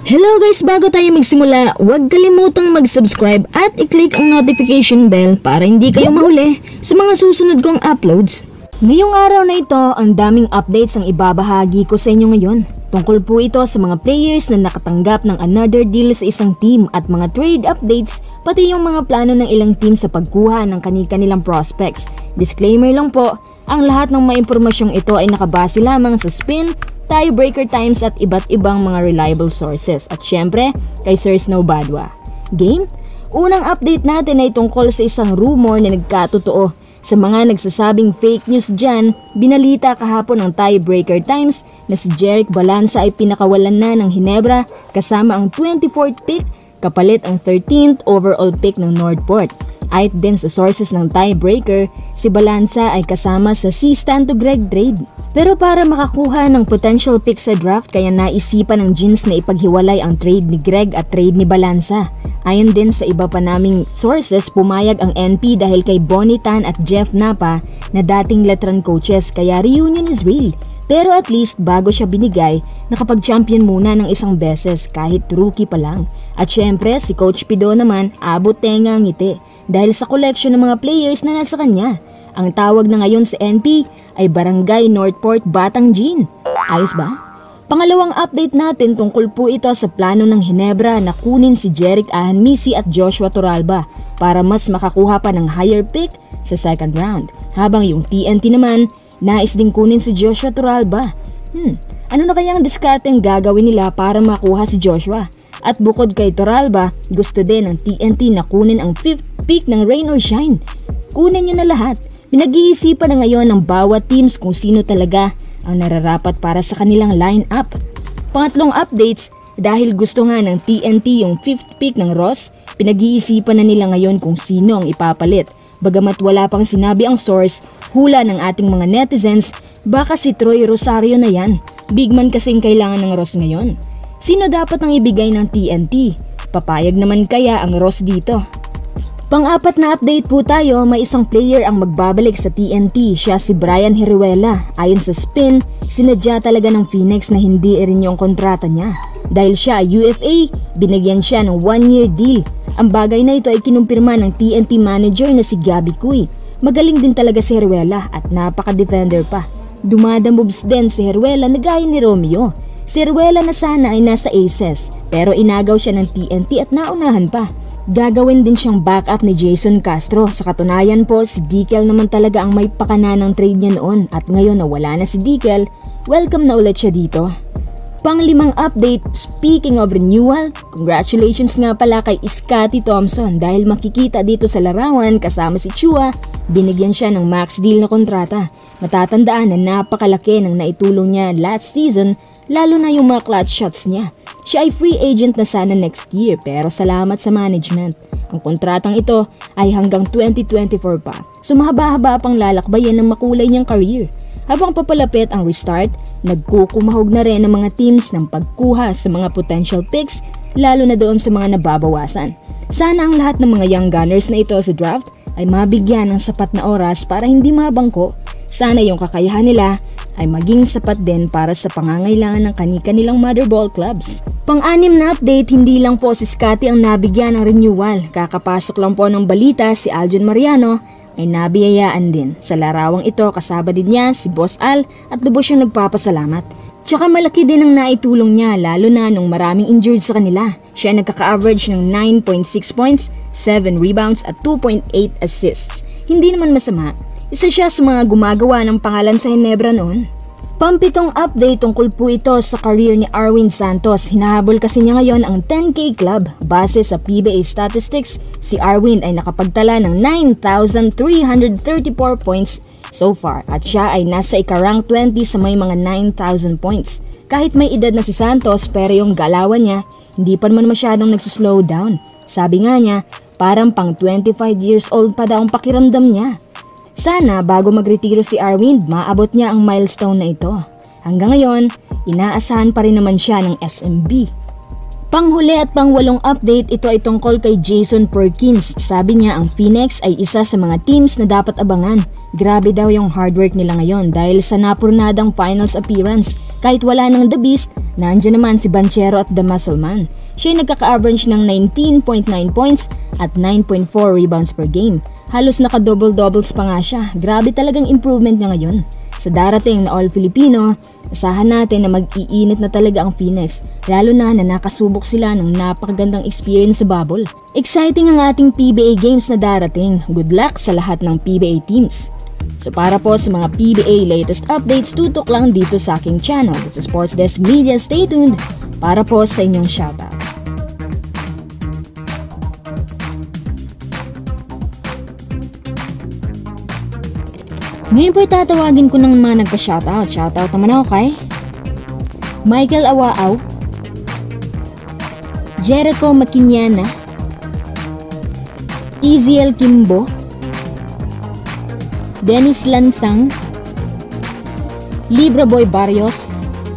Hello guys, bago tayo magsimula, huwag kalimutang mag-subscribe at i-click ang notification bell para hindi kayo mahuli sa mga susunod kong uploads. Ngayong araw na ito, ang daming updates ang ibabahagi ko sa inyo ngayon. Tungkol po ito sa mga players na nakatanggap ng another deal sa isang team at mga trade updates, pati yung mga plano ng ilang team sa pagkuha ng kani-kanilang prospects. Disclaimer lang po, ang lahat ng mga impormasyong ito ay nakabase lamang sa spin, tiebreaker times at iba't ibang mga reliable sources. At syempre, kay Sir Snow Badwa. Game? Unang update natin ay tungkol sa isang rumor na nagkatotoo. Sa mga nagsasabing fake news dyan, binalita kahapon ng tiebreaker times na si Jerick Balanza ay pinakawalan na ng Ginebra kasama ang 24th pick, kapalit ang 13th overall pick ng Northport. Ayon din sa sources ng tiebreaker, si Balanza ay kasama sa C. Stanto Greg trade. Pero para makakuha ng potential pick sa draft, kaya naisipan ng Gins na ipaghiwalay ang trade ni Greg at trade ni Balanza. Ayon din sa iba pa naming sources, pumayag ang NP dahil kay Bonnie Tan at Jeff Napa na dating Letran coaches, kaya reunion is real. Pero at least bago siya binigay, nakapag-champion muna ng isang beses kahit rookie pa lang. At syempre si Coach Pido naman abot tenga ang ngiti dahil sa collection ng mga players na nasa kanya. Ang tawag na ngayon sa NP ay Barangay Northport Batang Gin. Ayos ba? Pangalawang update natin tungkol po ito sa plano ng Ginebra na kunin si Jerick Ahanmisi at Joshua Torralba para mas makakuha pa ng higher pick sa second round. Habang yung TNT naman, nais din kunin si Joshua Torralba. Ano na kayang diskateng gagawin nila para makuha si Joshua? At bukod kay Torralba, gusto din ng TNT na kunin ang 5th pick ng Rain or Shine. Kunin nyo na lahat. Pinag-iisipan na ngayon ng bawat teams kung sino talaga ang nararapat para sa kanilang line-up. Pangatlong updates, dahil gusto nga ng TNT yung 5th pick ng Ross, pinag-iisipan na nila ngayon kung sino ang ipapalit. Bagamat wala pang sinabi ang source, hula ng ating mga netizens, baka si Troy Rosario na yan. Big man kasing kailangan ng Ross ngayon. Sino dapat ang ibigay ng TNT? Papayag naman kaya ang Ross dito? Pang-apat na update po tayo, may isang player ang magbabalik sa TNT, siya si Brian Hiruela. Ayon sa spin, sinadya talaga ng Phoenix na hindi rin yung kontrata niya. Dahil siya UFA, binigyan siya ng 1-year deal. Ang bagay na ito ay kinumpirma ng TNT manager na si Gabby Cuy. Magaling din talaga si Hiruela at napaka-defender pa. Dumada moves din si Hiruela na gaya ni Romeo. Si Hiruela na sana ay nasa Aces, pero inagaw siya ng TNT at naunahan pa. Gagawin din siyang backup ni Jason Castro. Sa katunayan po, si Dickel naman talaga ang may pakana ng trade niya noon at ngayon na wala na si Dickel, welcome na ulit siya dito. Pang-limang update, speaking of renewal, congratulations nga pala kay Scottie Thompson dahil makikita dito sa larawan kasama si Chua, binigyan siya ng max deal na kontrata. Matatandaan na napakalaki ng naitulong niya last season, lalo na yung mga clutch shots niya. Siya ay free agent na sana next year pero salamat sa management. Ang kontratang ito ay hanggang 2024 pa. So mahaba-haba pang lalakbayan ng makulay niyang career. Habang papalapit ang restart, nagkukumahog na rin ang mga teams ng pagkuha sa mga potential picks lalo na doon sa mga nababawasan. Sana ang lahat ng mga young gunners na ito sa draft ay mabigyan ng sapat na oras para hindi mabangko. Sana yung kakayahan nila ay maging sapat din para sa pangangailangan ng kani-kanilang mother ball clubs. Pang-anim na update, hindi lang po si Scottie ang nabigyan ng renewal. Kakapasok lang po ng balita si Aljon Mariano ay nabiyayaan din. Sa larawang ito kasama din niya si Boss Al at lubos siyang nagpapasalamat. Tsaka malaki din ang naitulong niya lalo na nung maraming injured sa kanila. Siya nagkaka-average ng 9.6 points, 7 rebounds at 2.8 assists. Hindi naman masama. Isa siya sa mga gumagawa ng pangalan sa Ginebra noon. Pampitong update tungkol po ito sa career ni Arwin Santos. Hinahabol kasi niya ngayon ang 10K club. Base sa PBA statistics, si Arwin ay nakapagtala ng 9,334 points so far at siya ay nasa ika-rank 20 sa may mga 9,000 points. Kahit may edad na si Santos pero yung galawan niya hindi pa naman masyadong nagsuslow down. Sabi nga niya, parang pang 25 years old pa daw ang pakiramdam niya. Sana bago magretiro si Arwin, maabot niya ang milestone na ito. Hanggang ngayon, inaasahan pa rin naman siya ng SMB. Panghuli at pangwalong update, ito ay tungkol kay Jason Perkins. Sabi niya ang Phoenix ay isa sa mga teams na dapat abangan. Grabe daw yung hard work nila ngayon dahil sa napurnadang finals appearance. Kahit wala ng The Beast, nandiyan naman si Banchero at The Muscle Man. Siya ay nagkaka-average ng 19.9 points at 9.4 rebounds per game. Halos naka-double-doubles pa nga siya. Grabe talagang improvement niya ngayon. Sa darating na All-Filipino, asahan natin na mag-iinit na talaga ang Phoenix, lalo na nakasubok sila ng napakagandang experience sa bubble. Exciting ang ating PBA games na darating. Good luck sa lahat ng PBA teams. So para po sa mga PBA latest updates, tutok lang dito sa aking channel. Sa Sports Desk Media, stay tuned para po sa inyong shoutout. Ngayon po tatawagin ko ng mga nagpa-shoutout. Shoutout naman ako kay Michael Awaaw, Jericho Makinyana, Eziel Kimbo, Dennis Lansang, Libra Boy Barrios,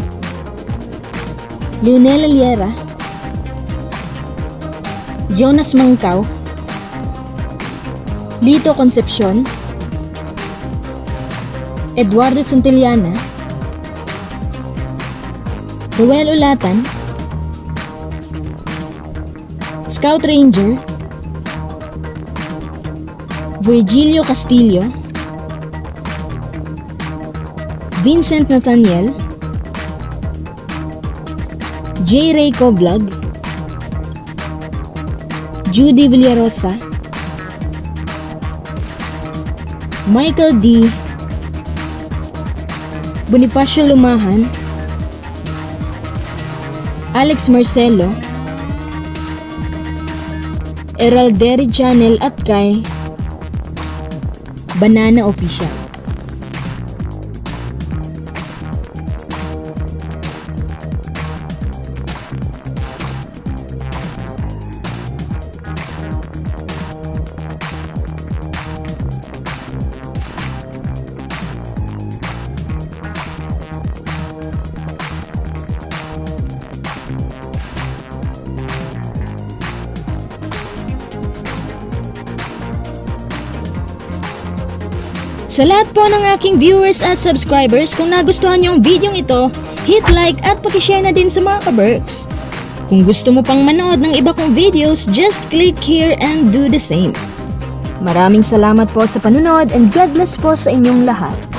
Leonel Aliera, Jonas Mangkaw, Lito Concepcion, Eduardo Santillana, Ruel Ulatan, Scout Ranger, Virgilio Castillo, Vincent Nathaniel, J. Rayco Vlog, Judy Villarosa, Michael D. Bonifacio Lumahan, Alex Marcelo, Eralderi Channel at kay Banana Official. Sa lahat po ng aking viewers at subscribers, kung nagustuhan niyo ang video ito, hit like at pakishare na din sa mga ka-Berks. Kung gusto mo pang manood ng iba kong videos, just click here and do the same. Maraming salamat po sa panunod and God bless po sa inyong lahat.